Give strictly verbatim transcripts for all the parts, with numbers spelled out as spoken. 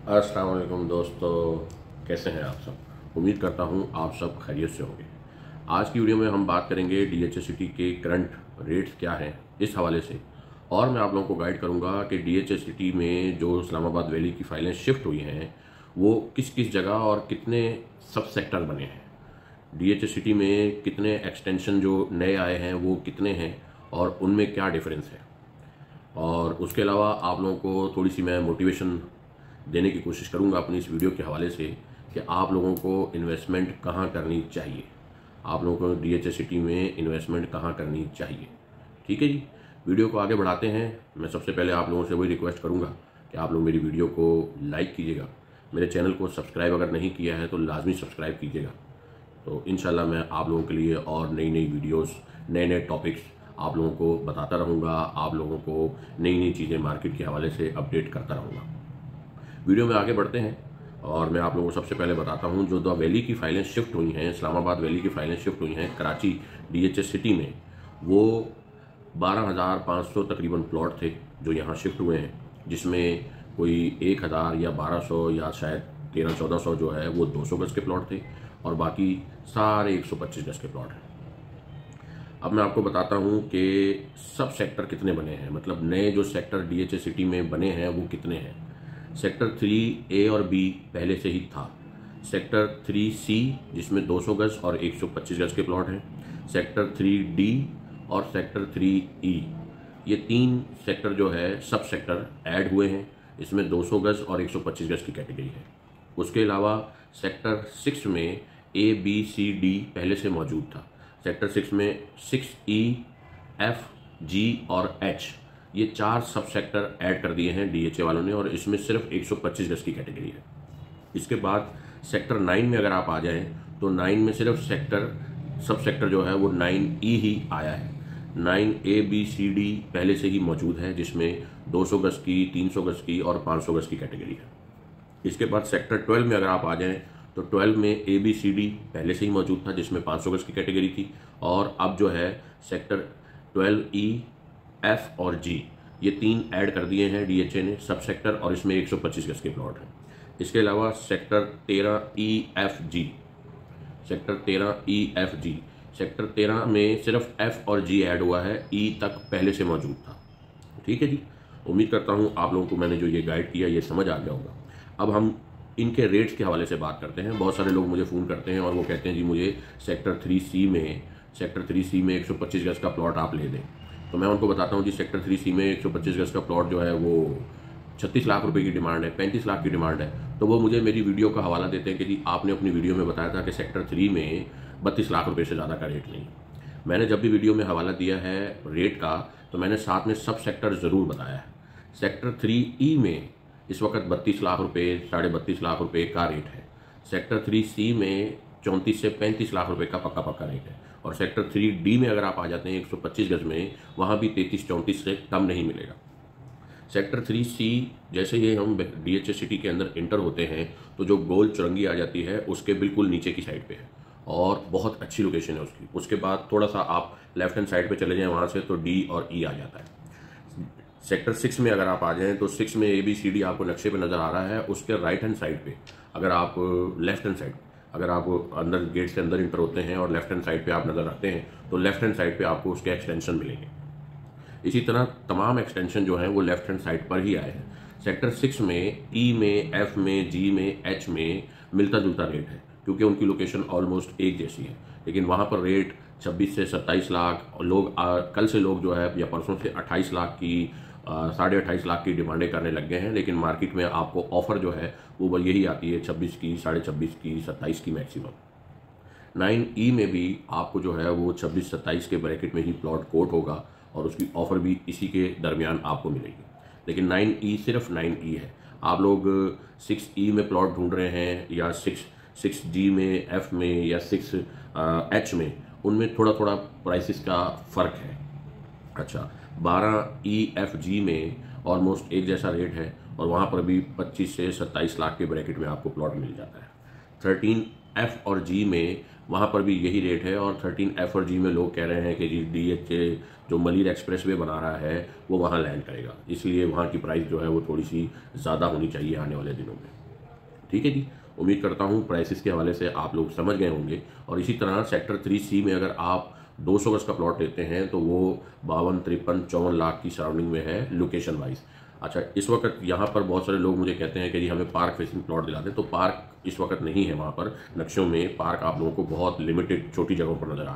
अस्सलाम वालेकुम दोस्तों, कैसे हैं आप सब। उम्मीद करता हूं आप सब खैरियत से होंगे। आज की वीडियो में हम बात करेंगे डीएचए सिटी के करंट रेट्स क्या हैं इस हवाले से, और मैं आप लोगों को गाइड करूंगा कि डीएचए सिटी में जो इस्लामाबाद वैली की फाइलें शिफ्ट हुई हैं वो किस किस जगह और कितने सब सेक्टर बने हैं, डीएचए सिटी में कितने एक्सटेंशन जो नए आए हैं वो कितने हैं और उनमें क्या डिफरेंस है। और उसके अलावा आप लोगों को थोड़ी सी मैं मोटिवेशन देने की कोशिश करूंगा अपनी इस वीडियो के हवाले से कि आप लोगों को इन्वेस्टमेंट कहाँ करनी चाहिए, आप लोगों को डीएचए सिटी में इन्वेस्टमेंट कहाँ करनी चाहिए। ठीक है जी, वीडियो को आगे बढ़ाते हैं। मैं सबसे पहले आप लोगों से वही रिक्वेस्ट करूंगा कि आप लोग मेरी वीडियो को लाइक कीजिएगा, मेरे चैनल को सब्सक्राइब अगर नहीं किया है तो लाजमी सब्सक्राइब कीजिएगा। तो इंशाल्लाह मैं आप लोगों के लिए और नई नई वीडियोस, नए नए टॉपिक्स आप लोगों को बताता रहूँगा, आप लोगों को नई नई चीज़ें मार्केट के हवाले से अपडेट करता रहूँगा। वीडियो में आगे बढ़ते हैं और मैं आप लोगों को सबसे पहले बताता हूं जो द वैली की फाइलें शिफ्ट हुई हैं, इस्लामाबाद वैली की फाइलें शिफ्ट हुई हैं कराची डीएचए सिटी में, वो बारह हज़ार पाँच सौ तकरीबन प्लॉट थे जो यहां शिफ्ट हुए हैं, जिसमें कोई एक हज़ार या बारह सौ या शायद तेरह चौदह सौ जो है वो दो सौ गज़ के प्लॉट थे और बाकी सारे एक सौ पच्चीस गज़ के प्लॉट हैं। अब मैं आपको बताता हूं कि सब सेक्टर कितने बने हैं, मतलब नए जो सेक्टर डीएचए सिटी में बने हैं वो कितने हैं। सेक्टर थ्री ए और बी पहले से ही था। सेक्टर थ्री सी जिसमें दो सौ गज और एक सौ पच्चीस गज के प्लॉट हैं। सेक्टर थ्री डी और सेक्टर थ्री ई, ये तीन सेक्टर जो है सब सेक्टर ऐड हुए हैं। इसमें दो सौ गज और एक सौ पच्चीस गज की कैटेगरी है। उसके अलावा सेक्टर सिक्स में ए बी सी डी पहले से मौजूद था। सेक्टर सिक्स में सिक्स ई एफ जी और एच, ये चार सब सेक्टर ऐड कर दिए हैं डीएचए वालों ने और इसमें सिर्फ एक सौ पच्चीस गज की कैटेगरी है। इसके बाद सेक्टर नाइन में अगर आप आ जाएं तो नाइन में सिर्फ सेक्टर सब सेक्टर जो है वो नाइन ई ही आया है। Nine A B C D पहले से ही मौजूद है जिसमें दो सौ गज की, तीन सौ गज की और पाँच सौ गज की कैटेगरी है। इसके बाद सेक्टर ट्वेल्व में अगर आप आ जाएं तो ट्वेल्व में ए बी सी डी पहले से ही मौजूद था जिसमें पाँच सौ गज की कैटेगरी थी, और अब जो है सेक्टर ट्वेल्व ई एफ और जी, ये तीन ऐड कर दिए हैं डीएचए ने सब सेक्टर, और इसमें एक सौ पच्चीस गज के प्लॉट हैं। इसके अलावा सेक्टर तेरह ई एफ जी, सेक्टर तेरह ई एफ जी, सेक्टर तेरह में सिर्फ एफ और जी ऐड हुआ है, ई तक पहले से मौजूद था। ठीक है जी, उम्मीद करता हूँ आप लोगों को मैंने जो ये गाइड किया ये समझ आ गया होगा। अब हम इनके रेट्स के हवाले से बात करते हैं। बहुत सारे लोग मुझे फ़ोन करते हैं और वो कहते हैं जी मुझे सेक्टर थ्री सी में सेक्टर थ्री सी में एक सौ पच्चीस गज का प्लॉट आप ले दें। तो मैं उनको बताता हूँ जी सेक्टर थ्री सी में एक सौ पच्चीस गज का प्लॉट जो है वो छत्तीस लाख रुपए की डिमांड है, पैंतीस लाख की डिमांड है। तो वो मुझे मेरी वीडियो का हवाला देते हैं कि जी आपने अपनी वीडियो में बताया था कि सेक्टर थ्री में बत्तीस लाख रुपए से ज़्यादा का रेट नहीं। मैंने जब भी वीडियो में हवाला दिया है रेट का तो मैंने साथ में सब सेक्टर ज़रूर बताया है। सेक्टर थ्री ई में इस वक्त बत्तीस लाख रुपए, साढ़े बत्तीस लाख रुपए का रेट है। सेक्टर थ्री सी में चौंतीस से पैंतीस लाख रुपए का पक्का पक्का रेट है, और सेक्टर थ्री डी में अगर आप आ जाते हैं एक सौ पच्चीस गज में, वहाँ भी तैंतीस चौंतीस से कम नहीं मिलेगा। सेक्टर थ्री सी जैसे ही हम डीएचए सिटी के अंदर इंटर होते हैं तो जो गोल चुरंगी आ जाती है उसके बिल्कुल नीचे की साइड पे है और बहुत अच्छी लोकेशन है उसकी। उसके बाद थोड़ा सा आप लेफ्ट हैंड साइड पे चले जाएं वहाँ से तो डी और ई आ जाता है। सेक्टर सिक्स में अगर आप आ जाएं तो सिक्स में ए बी सी डी आपको नक्शे पे नज़र आ रहा है, उसके राइट हैंड साइड पे अगर आप लेफ्ट हैंड साइड अगर आप अंदर गेट से अंदर इंटर होते हैं और लेफ्ट हैंड साइड पे आप नज़र रखते हैं तो लेफ्ट हैंड साइड पे आपको उसके एक्सटेंशन मिलेंगे। इसी तरह तमाम एक्सटेंशन जो हैं वो लेफ्ट हैंड साइड पर ही आए हैं। सेक्टर सिक्स में ई में, एफ में, जी में, एच में मिलता जुलता रेट है क्योंकि उनकी लोकेशन ऑलमोस्ट एक जैसी है, लेकिन वहाँ पर रेट छब्बीस से सत्ताईस लाख और लोग आ, कल से लोग जो है या परसों से अट्ठाईस लाख की, साढ़े अट्ठाईस लाख की डिमांडें करने लग गए हैं। लेकिन मार्केट में आपको ऑफर जो है वो बस यही आती है छब्बीस की, साढ़े छब्बीस की, सत्ताईस की मैक्सिमम। नाइन ई में भी आपको जो है वो छब्बीस सत्ताईस के ब्रैकेट में ही प्लॉट कोट होगा और उसकी ऑफर भी इसी के दरमियान आपको मिलेगी। लेकिन नाइन ई सिर्फ नाइन ई है। आप लोग सिक्स ई में प्लॉट ढूंढ रहे हैं या सिक्स सिक्स जी में, एफ में या सिक्स एच में, उनमें थोड़ा थोड़ा प्राइसेस का फ़र्क है। अच्छा, बारह ई एफ जी में ऑलमोस्ट एक जैसा रेट है और वहाँ पर भी पच्चीस से सत्ताईस लाख के ब्रैकेट में आपको प्लॉट मिल जाता है। थर्टीन एफ और जी में वहाँ पर भी यही रेट है, और थर्टीन एफ और जी में लोग कह रहे हैं कि जी डी एच ए जो मलिर एक्सप्रेस वे बना रहा है वो वहाँ लैंड करेगा, इसलिए वहाँ की प्राइस जो है वो थोड़ी सी ज़्यादा होनी चाहिए आने वाले दिनों में। ठीक है जी, उम्मीद करता हूँ प्राइसेस के हवाले से आप लोग समझ गए होंगे। और इसी तरह सेक्टर थ्री सी में अगर आप दो सौ गज का प्लॉट लेते हैं तो वो बावन तिरपन चौवन लाख की सराउंडिंग में है लोकेशन वाइज। अच्छा, इस वक्त यहाँ पर बहुत सारे लोग मुझे कहते हैं कि जी हमें पार्क फेसिंग प्लॉट दिला दें, तो पार्क इस वक्त नहीं है वहाँ पर। नक्शों में पार्क आप लोगों को बहुत लिमिटेड छोटी जगहों पर नज़र आ,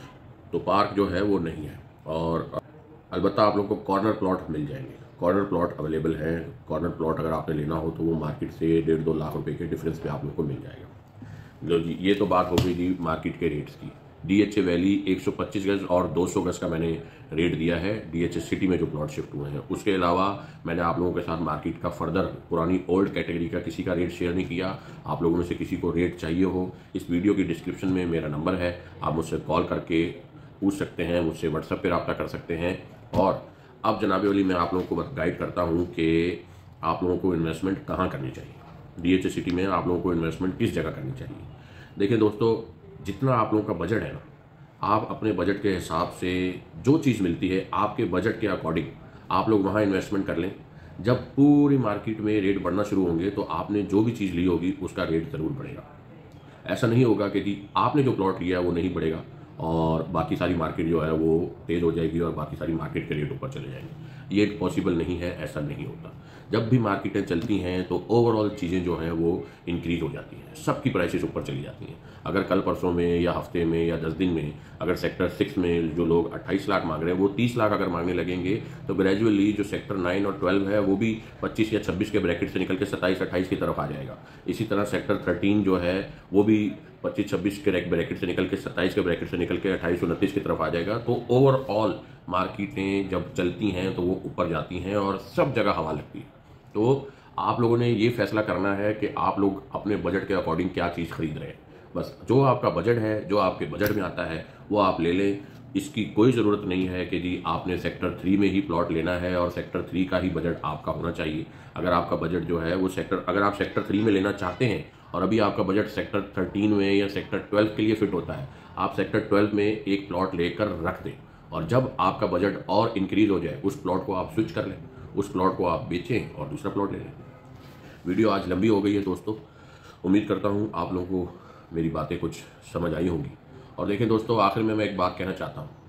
तो पार्क जो है वो नहीं है। और अलबत्ता आप लोगों को कॉर्नर प्लॉट मिल जाएंगे, कॉर्नर प्लॉट अवेलेबल हैं। कॉर्नर प्लॉट अगर आपने लेना हो तो वो मार्केट से डेढ़ दो लाख रुपए के डिफरेंस पे आप लोग को मिल जाएगा। लो जी, ये तो बात हो गई जी मार्केट के रेट्स की। डीएचए वैली एक सौ पच्चीस गज और दो सौ गज का मैंने रेट दिया है डीएचए सिटी में जो प्लॉट शिफ्ट हुए हैं। उसके अलावा मैंने आप लोगों के साथ मार्केट का फर्दर पुरानी ओल्ड कैटेगरी का किसी का रेट शेयर नहीं किया। आप लोगों में से किसी को रेट चाहिए हो, इस वीडियो की डिस्क्रिप्शन में मेरा नंबर है, आप मुझसे कॉल करके पूछ सकते हैं, मुझसे व्हाट्सएप पर रब्ता कर सकते हैं। और अब जनाब वली मैं आप लोगों को गाइड करता हूँ कि आप लोगों को इन्वेस्टमेंट कहाँ करनी चाहिए। डीएचए सिटी में आप लोगों को इन्वेस्टमेंट किस जगह करनी चाहिए। देखिए दोस्तों, जितना आप लोगों का बजट है ना, आप अपने बजट के हिसाब से जो चीज़ मिलती है आपके बजट के अकॉर्डिंग आप लोग वहाँ इन्वेस्टमेंट कर लें। जब पूरी मार्केट में रेट बढ़ना शुरू होंगे तो आपने जो भी चीज़ ली होगी उसका रेट ज़रूर बढ़ेगा। ऐसा नहीं होगा कि जी आपने जो प्लॉट लिया है वो नहीं बढ़ेगा और बाकी सारी मार्केट जो है वो तेज़ हो जाएगी और बाकी सारी मार्केट के रेट ऊपर चले जाएंगे। ये पॉसिबल नहीं है, ऐसा नहीं होता। जब भी मार्केटें चलती हैं तो ओवरऑल चीज़ें जो हैं वो इंक्रीज हो जाती हैं, सबकी प्राइसेस ऊपर चली जाती हैं। अगर कल परसों में या हफ्ते में या दस दिन में अगर सेक्टर सिक्स में जो लोग अट्ठाईस लाख मांग रहे हैं वो तीस लाख अगर मांगने लगेंगे तो ग्रेजुअली जो सेक्टर नाइन और ट्वेल्व है वो भी पच्चीस या छब्बीस के ब्रैकेट से निकल के सत्ताईस अट्ठाईस की तरफ आ जाएगा। इसी तरह सेक्टर थर्टीन जो है वो भी पच्चीस छब्बीस के ब्रैकेट से निकल के सत्ताईस के ब्रैकेट से निकल के अट्ठाईस उनतीस की तरफ आ जाएगा। तो ओवरऑल मार्केटें जब चलती हैं तो वो ऊपर जाती हैं और सब जगह हवा लगती है। तो आप लोगों ने ये फैसला करना है कि आप लोग अपने बजट के अकॉर्डिंग क्या चीज़ खरीद रहे हैं। बस जो आपका बजट है, जो आपके बजट में आता है वो आप ले लें। इसकी कोई ज़रूरत नहीं है कि जी आपने सेक्टर थ्री में ही प्लॉट लेना है और सेक्टर थ्री का ही बजट आपका होना चाहिए। अगर आपका बजट जो है वो सेक्टर अगर आप सेक्टर थ्री में लेना चाहते हैं और अभी आपका बजट सेक्टर थर्टीन में या सेक्टर ट्वेल्व के लिए फिट होता है, आप सेक्टर ट्वेल्व में एक प्लॉट लेकर रख दें और जब आपका बजट और इंक्रीज हो जाए उस प्लॉट को आप स्विच कर लें, उस प्लॉट को आप बेचें और दूसरा प्लॉट ले लें। वीडियो आज लंबी हो गई है दोस्तों, उम्मीद करता हूँ आप लोगों को मेरी बातें कुछ समझ आई होंगी। और देखें दोस्तों, आखिर में मैं एक बात कहना चाहता हूँ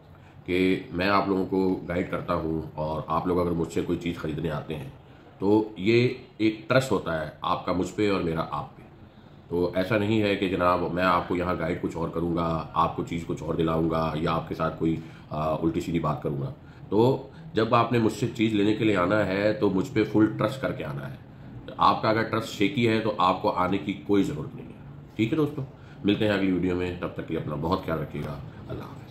कि मैं आप लोगों को गाइड करता हूँ और आप लोग अगर मुझसे कोई चीज़ खरीदने आते हैं तो ये एक ट्रस्ट होता है आपका मुझ पे और मेरा आप पे। तो ऐसा नहीं है कि जनाब मैं आपको यहाँ गाइड कुछ और करूँगा, आपको चीज़ कुछ और दिलाऊँगा या आपके साथ कोई आ, उल्टी सीधी बात करूँगा। तो जब आपने मुझसे चीज़ लेने के लिए आना है तो मुझ पर फुल ट्रस्ट करके आना है। आपका अगर ट्रस्ट शेकी है तो आपको आने की कोई ज़रूरत नहीं है। ठीक है दोस्तों, मिलते हैं अगली वीडियो में, तब तक के लिए अपना बहुत ख्याल रखिएगा। अल्लाह हाफ़िज़।